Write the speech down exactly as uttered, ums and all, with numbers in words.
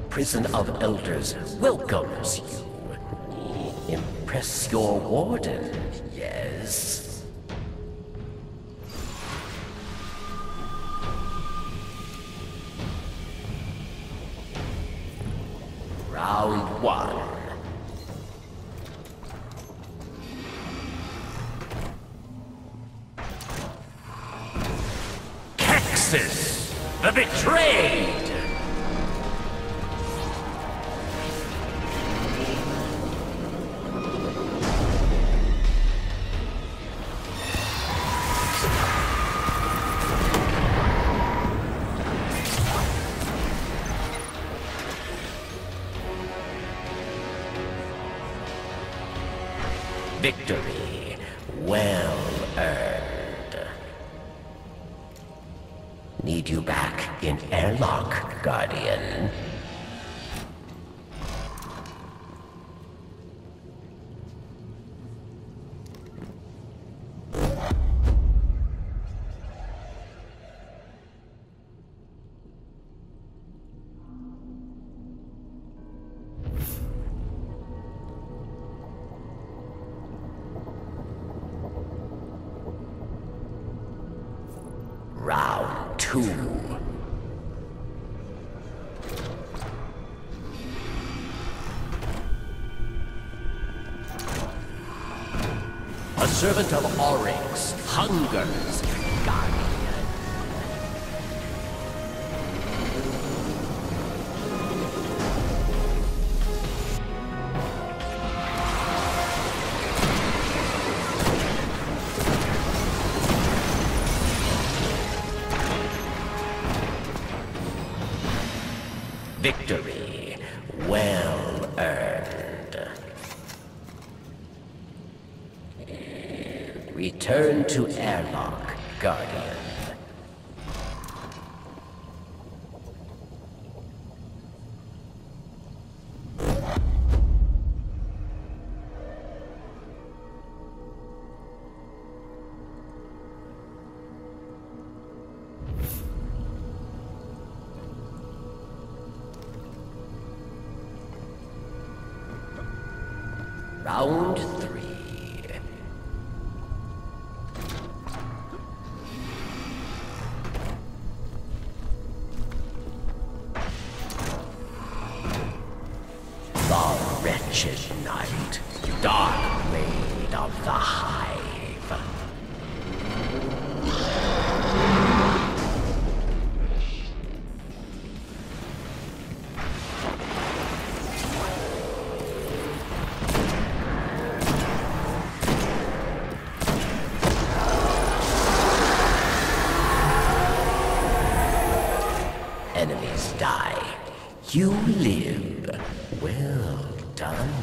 Prison of Elders welcomes you. Impress your warden, yes? Round one. Kexis, the betrayed! Victory well earned. Need you back in airlock, Guardian. Round two. A servant of Oryx hungers, Guardian. Victory well earned. Return to airlock, Guardian. Round three. The wretched night, dark maid of the hive. Enemies die. You live. Well done.